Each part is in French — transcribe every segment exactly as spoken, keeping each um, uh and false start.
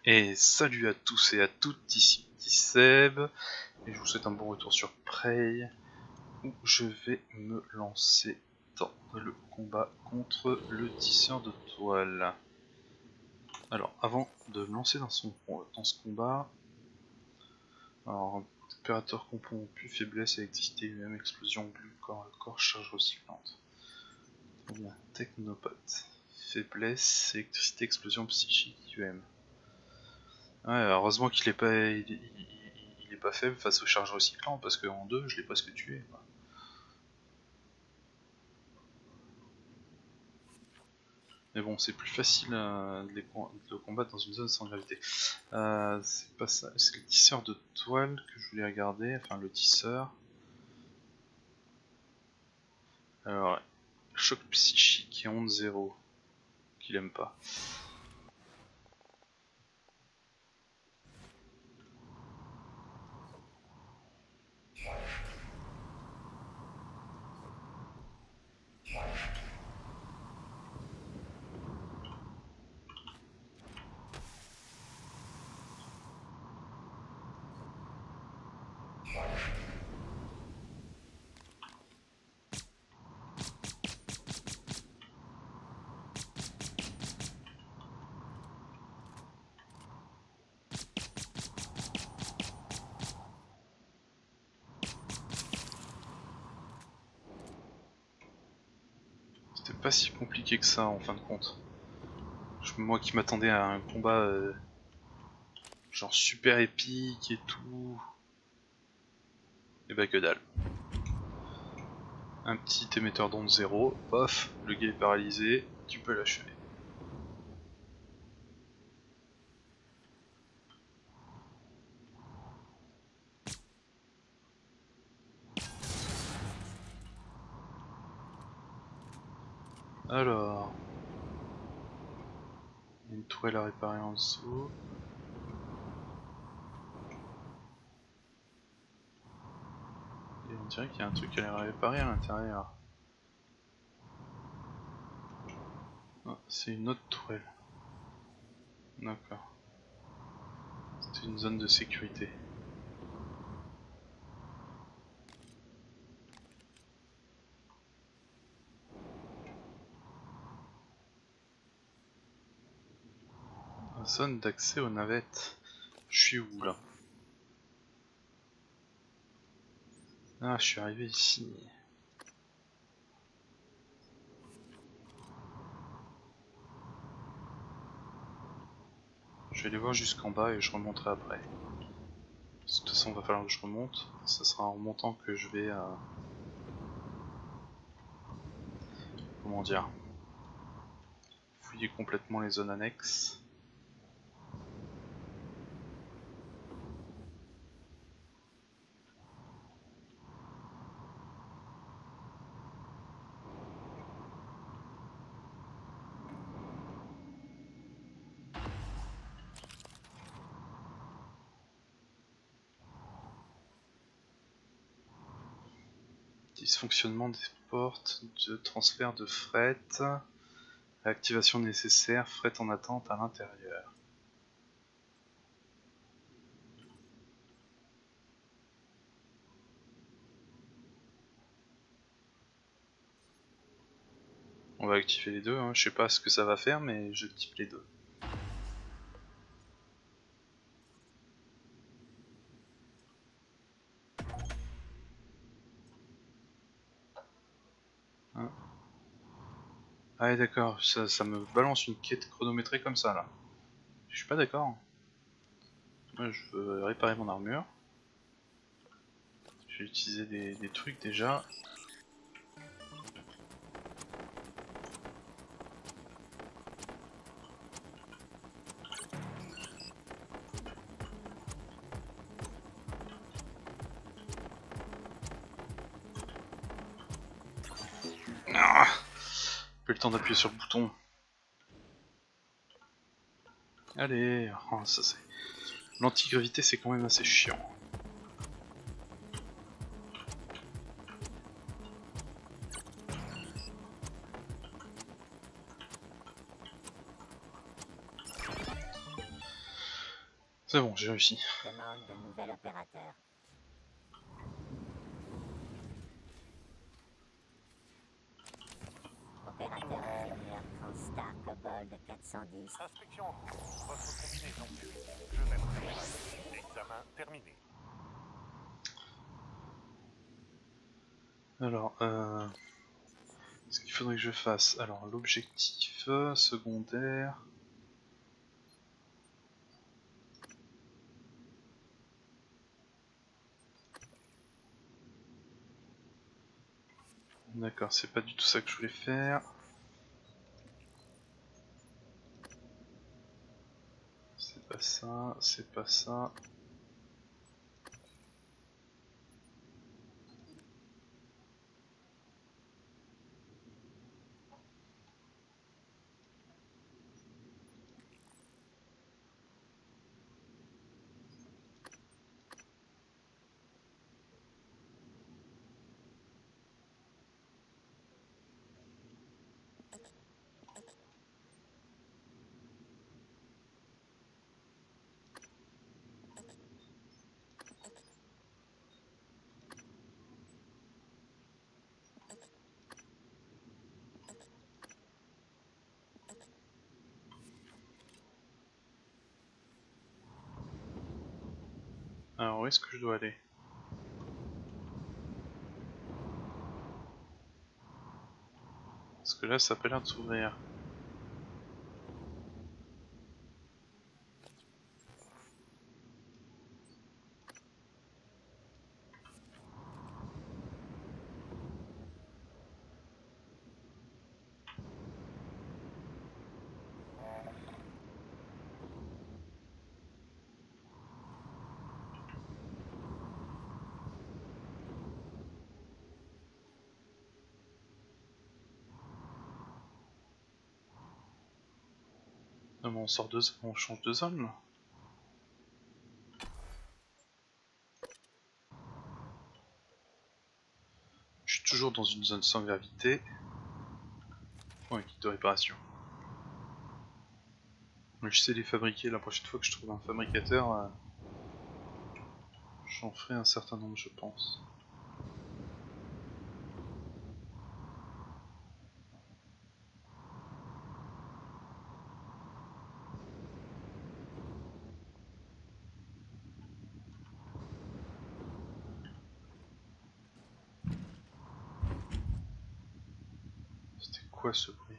Et salut à tous et à toutes, ici Seb, et je vous souhaite un bon retour sur Prey, où je vais me lancer dans le combat contre le tisseur de toile. Alors, avant de me lancer dans, son, dans ce combat, alors, opérateur corrompu, faiblesse, électricité, U M, explosion, glu, corps à corps, charge recyclante. Très bien, technopathe, faiblesse, électricité, explosion, psychique, U M. Ouais, heureusement qu'il est pas, il, il, il, il est pas faible face aux charges recyclantes, parce qu'en deux, je l'ai presque tué. Quoi. Mais bon, c'est plus facile euh, de, les, de le combattre dans une zone sans gravité. Euh, c'est pas ça, c'est le tisseur de toile que je voulais regarder, enfin le tisseur. Alors, choc psychique et onde zéro, qu'il aime pas. C'était pas si compliqué que ça en fin de compte. Je, moi qui m'attendais à un combat euh, genre super épique et tout. Et bah que dalle. Un petit émetteur d'onde zéro, pof, le gars est paralysé, tu peux l'achever. Alors, il y a une tourelle à réparer en dessous. Et on dirait qu'il y a un truc à réparer à l'intérieur. Ah, c'est une autre tourelle. D'accord. C'est une zone de sécurité. Zone d'accès aux navettes. Je suis où là? Ah, je suis arrivé ici. Je vais aller voir jusqu'en bas et je remonterai après. De toute façon, il va falloir que je remonte. Ça sera en remontant que je vais... Euh... Comment dire? Fouiller complètement les zones annexes. Dysfonctionnement des portes de transfert de fret. Activation nécessaire, fret en attente à l'intérieur. On va activer les deux, hein. Je sais pas ce que ça va faire, mais j'active les deux. Hein. Ah ouais, d'accord, ça, ça me balance une quête chronométrée comme ça là. Je suis pas d'accord. Moi je veux réparer mon armure. Je vais utiliser des, des trucs déjà. Ah, plus le temps d'appuyer sur le bouton. Allez, oh, ça c'est. L'antigravité c'est quand même assez chiant. C'est bon, j'ai réussi. Demande de nouvel opérateur. Opérateur ingénieur Transstar Kobold quatre cent dix. Inspection en cours. Votre combinaison. Je vais vous préparer. Examen terminé. Alors, euh... ce qu'il faudrait que je fasse. Alors, l'objectif euh, secondaire. D'accord, c'est pas du tout ça que je voulais faire. C'est pas ça, c'est pas ça. Alors, où est-ce que je dois aller? Parce que là, ça a pas l'air de s'ouvrir. Ah bon, on sort de zone, on change de zone là. Je suis toujours dans une zone sans gravité. Oh, un kit de réparation. Je sais les fabriquer, la prochaine fois que je trouve un fabricateur, euh, j'en ferai un certain nombre, je pense. C'était quoi ce bruit?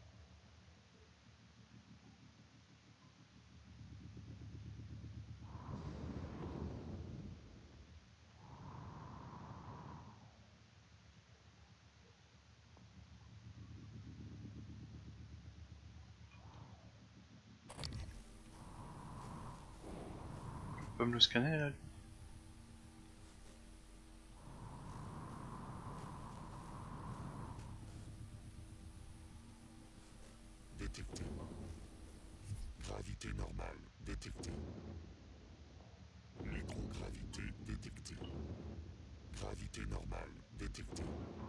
On peut me le scanner là? Détecté. Gravité normale détectée. Microgravité détectée. Gravité normale détectée.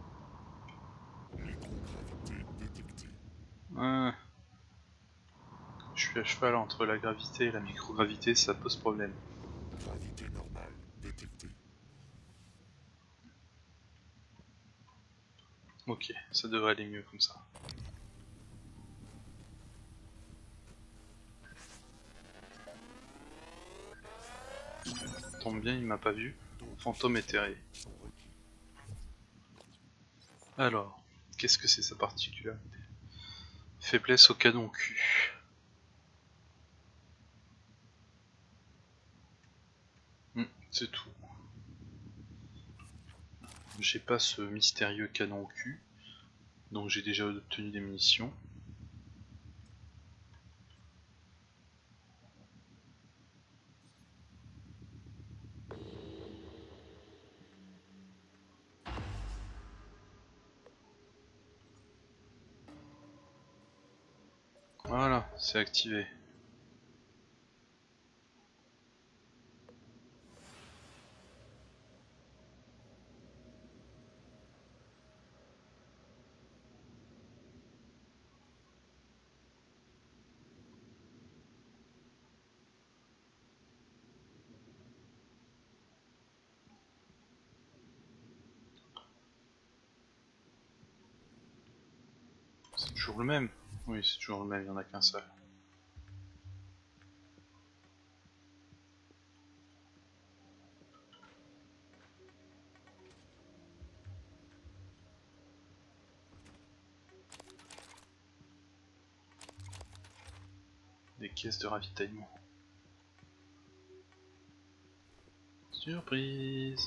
Microgravité détectée. Ah. Je suis à cheval entre la gravité et la microgravité, ça pose problème. Gravité normale détectée. Ok, ça devrait aller mieux comme ça. Tombe bien, il m'a pas vu. Fantôme éthéré. Alors, qu'est-ce que c'est sa particularité? Faiblesse au canon cul. Hmm, c'est tout. J'ai pas ce mystérieux canon cul, donc j'ai déjà obtenu des munitions. Voilà, c'est activé. toujours le même. Oui, c'est toujours le même, il n'y en a qu'un seul. Des caisses de ravitaillement. Surprise!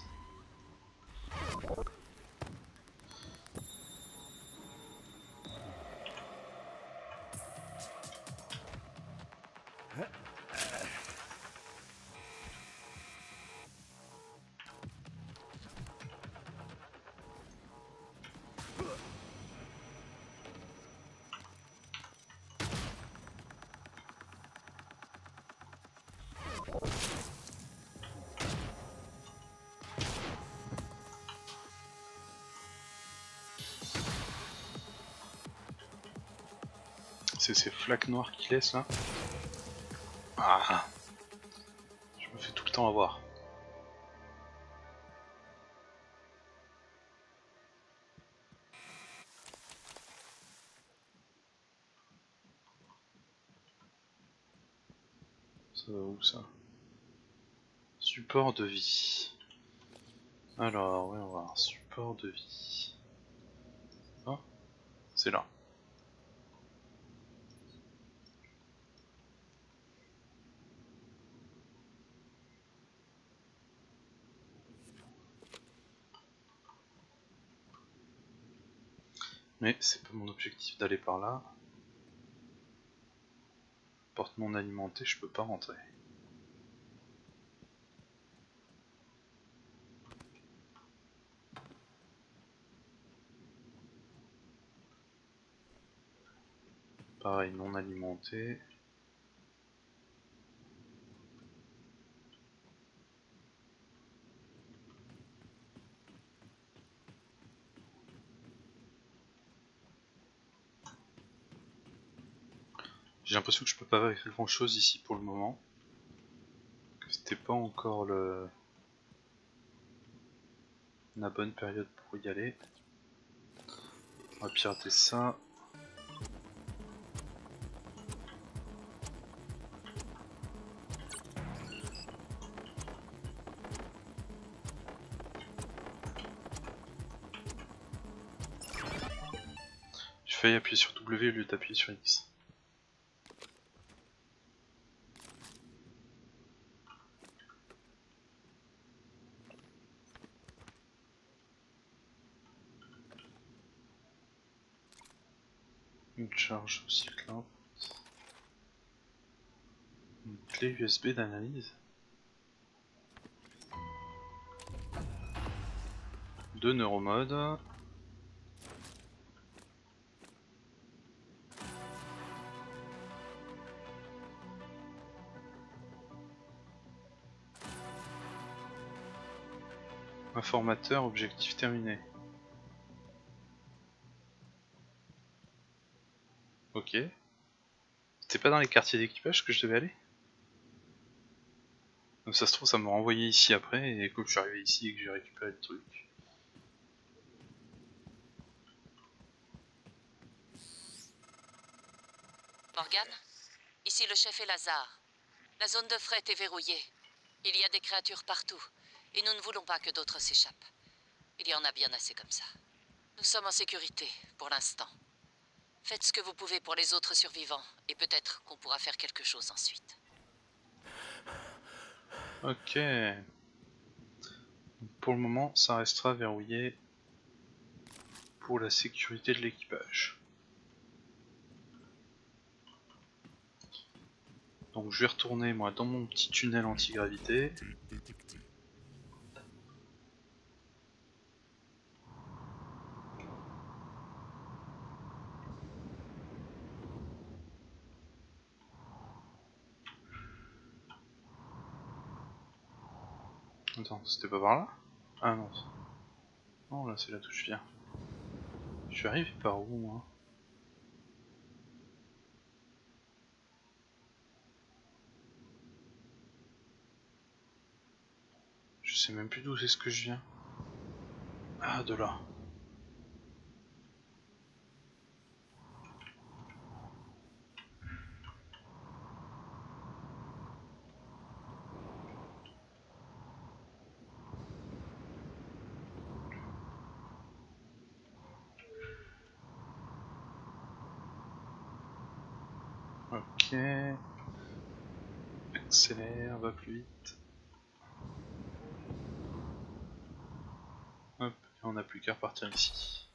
C'est ces flaques noires qui laissent là. Ah, je me fais tout le temps avoir. Ça va où ça? Support de vie. Alors, oui, on va voir. Support de vie. Ah, c'est là. Mais c'est pas mon objectif d'aller par là. Porte non alimentée, je peux pas rentrer. Pareil, non alimenté. J'ai l'impression que je peux pas faire grand chose ici pour le moment. Que c'était pas encore le... la bonne période pour y aller. On va pirater ça. J'ai failli appuyer sur W au lieu d'appuyer sur X. Une charge cyclante. Une clé U S B d'analyse. Deux neuromodes. Informateur, objectif terminé. Ok. C'était pas dans les quartiers d'équipage que je devais aller? Donc ça se trouve ça m'a renvoyé ici après et comme je suis arrivé ici et que j'ai récupéré le truc. Morgan, ici le chef et Lazare. La zone de fret est verrouillée. Il y a des créatures partout, et nous ne voulons pas que d'autres s'échappent. Il y en a bien assez comme ça. Nous sommes en sécurité, pour l'instant. Faites ce que vous pouvez pour les autres survivants, et peut-être qu'on pourra faire quelque chose ensuite. Ok. Pour le moment, ça restera verrouillé pour la sécurité de l'équipage. Donc je vais retourner moi dans mon petit tunnel anti-gravité. Détecté. Attends, c'était pas par là? Ah non. Non, là c'est là d'où je viens. Je suis arrivé par où moi? Je sais même plus d'où c'est ce que je viens. Ah, de là. Ok. Accélère, va plus vite. Hop, et on n'a plus qu'à repartir ici.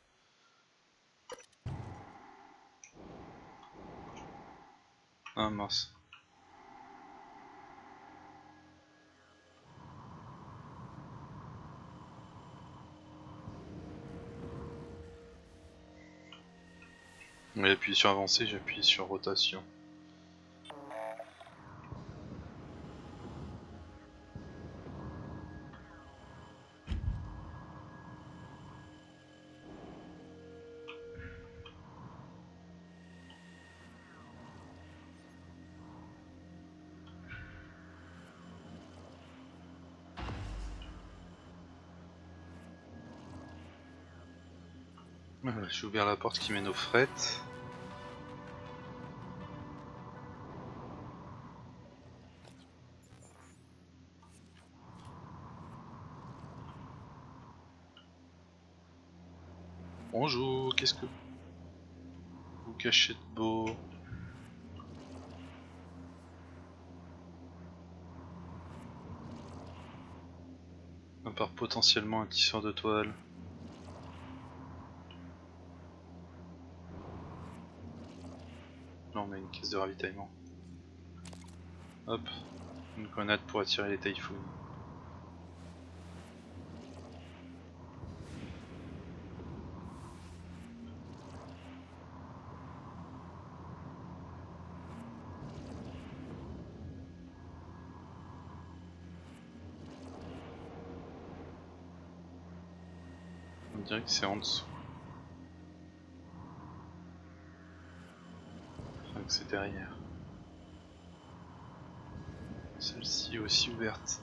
Ah mince. J'ai appuyé sur avancer, j'ai appuyé sur rotation. Voilà, j'ai ouvert la porte qui mène au fret. Bonjour, qu'est-ce que vous cachez de beau? À part potentiellement un tisseur de toile. Là on a une caisse de ravitaillement. Hop, une grenade pour attirer les typhoons. On dirait que c'est en dessous. Enfin que c'est derrière. Celle-ci est aussi ouverte.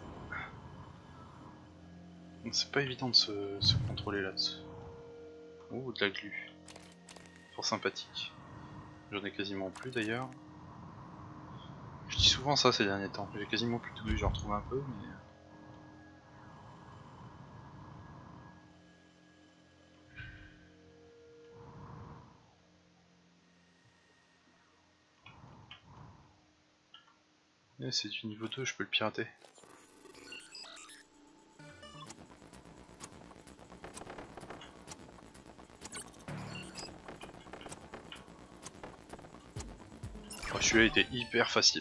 C'est pas évident de se, se contrôler là-dessus. Ouh, de la glu. Fort sympathique. J'en ai quasiment plus d'ailleurs. Je dis souvent ça ces derniers temps. J'ai quasiment plus de glu, j'en retrouve un peu, mais... Eh, c'est du niveau deux, je peux le pirater. Oh, celui-là était hyper facile.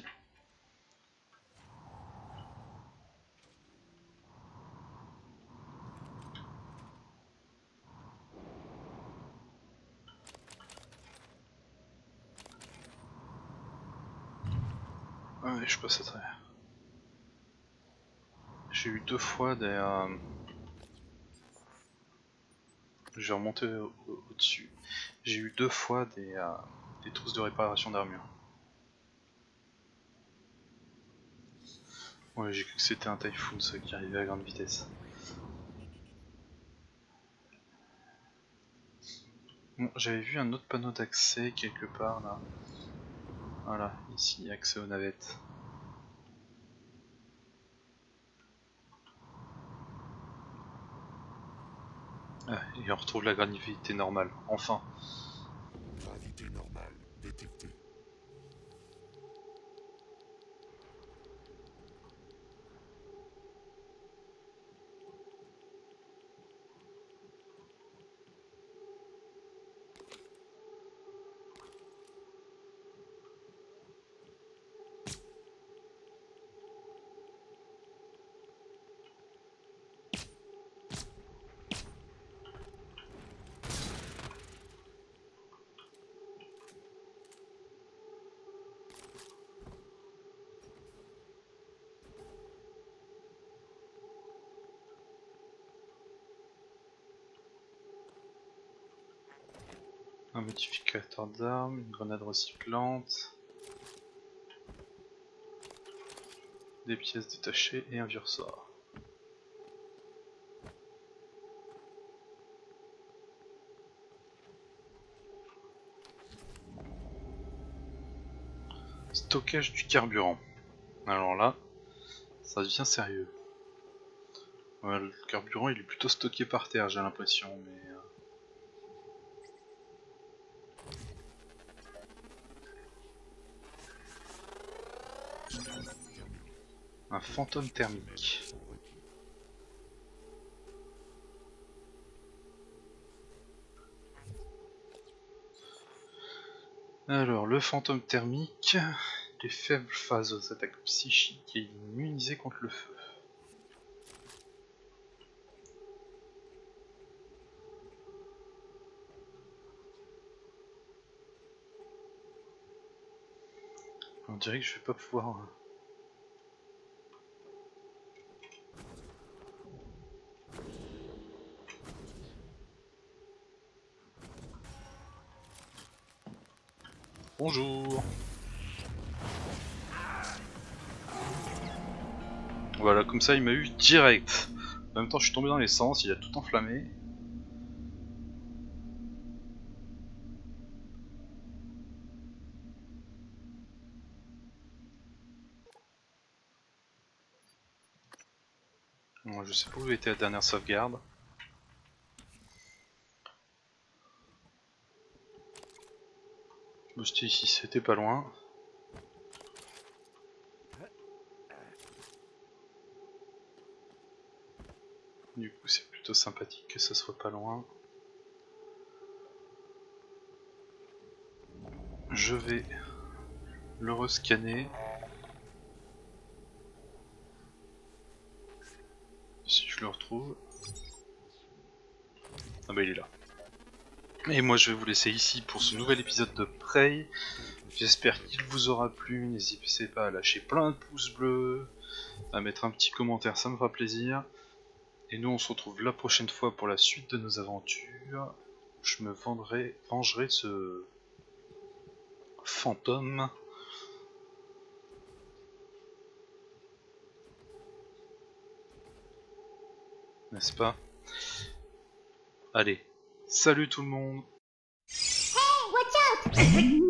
Ouais, je passe à travers. J'ai eu deux fois des... Euh... Je vais remonter au-dessus. Au J'ai eu deux fois des, euh... des trousses de réparation d'armure. Ouais, j'ai cru que c'était un Typhoon, ça, qui arrivait à grande vitesse. Bon, j'avais vu un autre panneau d'accès quelque part là. Voilà, ici, accès aux navettes. Ah, et on retrouve la gravité normale, enfin. Gravité normale détectée. Un modificateur d'armes, une grenade recyclante, des pièces détachées et un vieux ressort. Stockage du carburant. Alors là, ça devient sérieux. Ouais, le carburant il est plutôt stocké par terre, j'ai l'impression, mais... Un fantôme thermique. Alors, le fantôme thermique, les faibles phases aux attaques psychiques et immunisé contre le feu. On dirait que je vais pas pouvoir... Bonjour. Voilà, comme ça il m'a eu direct. En même temps je suis tombé dans l'essence, il a tout enflammé. Bon, je sais pas où était la dernière sauvegarde. Bon, c'était ici, c'était pas loin. Du coup c'est plutôt sympathique que ça soit pas loin. Je vais le rescanner. Si je le retrouve. Ah bah il est là. Et moi je vais vous laisser ici pour ce nouvel épisode de Prey. J'espère qu'il vous aura plu. N'hésitez pas à lâcher plein de pouces bleus, à mettre un petit commentaire, ça me fera plaisir. Et nous on se retrouve la prochaine fois pour la suite de nos aventures. Je me vendrai, vengerai ce fantôme. N'est-ce pas? Allez, salut tout le monde! Hey, watch out!